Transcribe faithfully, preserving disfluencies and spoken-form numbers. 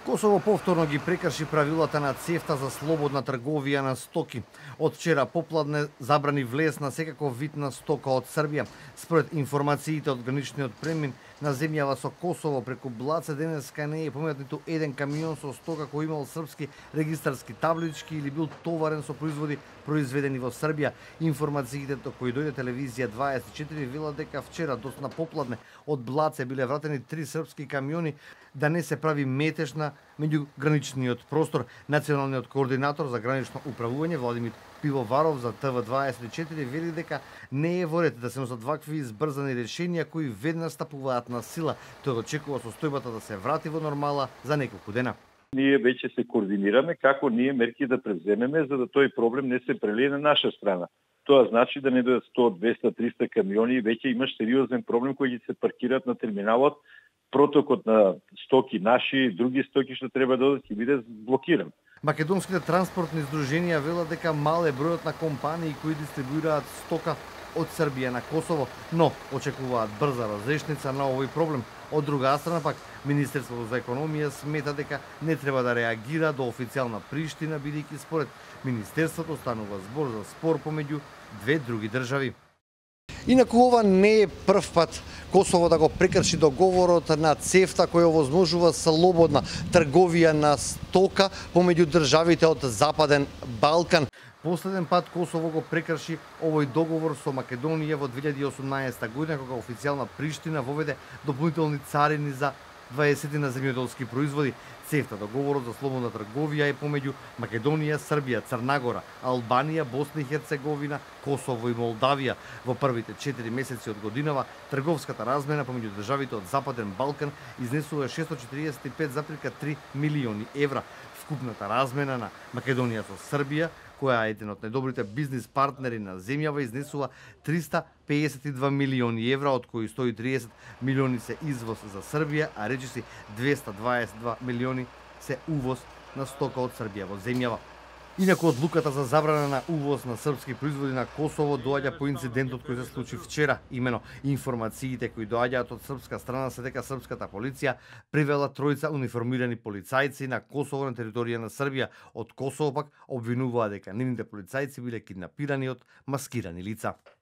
Косово повторно ги прекрши правилата на ЦЕФТА за слободна трговија на стоки. Од вчера попладне забрани влез на секаков вид на стока од Србија. Според информациите од граничниот премин на земјава со Косово преку Блаце денеска не е поминат ниту еден камион со стока кој имал српски регистарски таблички или бил товарен со производи произведени во Србија. Информациите до кои дојде телевизија дваесет и четири вела дека вчера досна попладне од Блаце биле вратени три српски камиони да не се прави метеж на меѓуграничниот простор. Националниот координатор за гранично управување Владимир Пивоваров за Т В дваесет и четири вели дека не е во ред да се носат вакви избрзани решенија кои веднаш стапуваат на сила. Тој очекува состојбата да се врати во нормала за неколку дена. Ние веќе се координираме како ние мерки да преземеме за да тој проблем не се прелие на наша страна. Тоа значи да не дојдат сто, двеста, триста камиони и веќе имаш сериозен проблем кој ќе се паркираат на терминалот. Протокот на стоки наши, други стоки што треба да одат ќе биде блокиран. Македонските транспортни здруженија велат дека мал е бројот на компании кои дистрибуираат стока од Србија на Косово, но очекуваат брза разрешница на овој проблем. Од друга страна пак, Министерството за економија смета дека не треба да реагира до официјална Приштина, бидејќи според Министерството станува збор за спор помеѓу две други држави. Инаку ова не е прв пат Косово да го прекрши договорот на ЦЕФТА кој овозможува слободна трговија на стока помеѓу државите од Западен Балкан. Последен пат Косово го прекрши овој договор со Македонија во две илјади и осумнаесета година кога официјална Приштина воведе дополнителни царини за дваесетина земјоделски производи. ЦЕФТА договорот за слободна трговија е помеѓу Македонија, Србија, Црнагора, Албанија, Босна и Херцеговина, Косово и Молдавија. Во првите четири месеци од годинава трговската размена помеѓу државите од Западен Балкан изнесува шестстотини четиридесет и пет зарез три милиони евра. Вкупната размена на Македонија со Србија, која е еден од најдобрите бизнис партнери на земјава, изнесува триста пеесет и два милиони евра, од кои сто и триесет милиони се извоз за Србија, а речиси двеста дваесет и два милиони се увоз на стока од Србија во земјава. Инаку одлуката за забрана на увоз на српски производи на Косово доаѓа по инцидентот кој се случи вчера. Имено, информациите кои доаѓаат од српска страна се дека српската полиција привела тројца униформирани полицајци на Косово на територија на Србија. Од Косово пак обвинуваа дека нивните полицајци биле киднапирани од маскирани лица.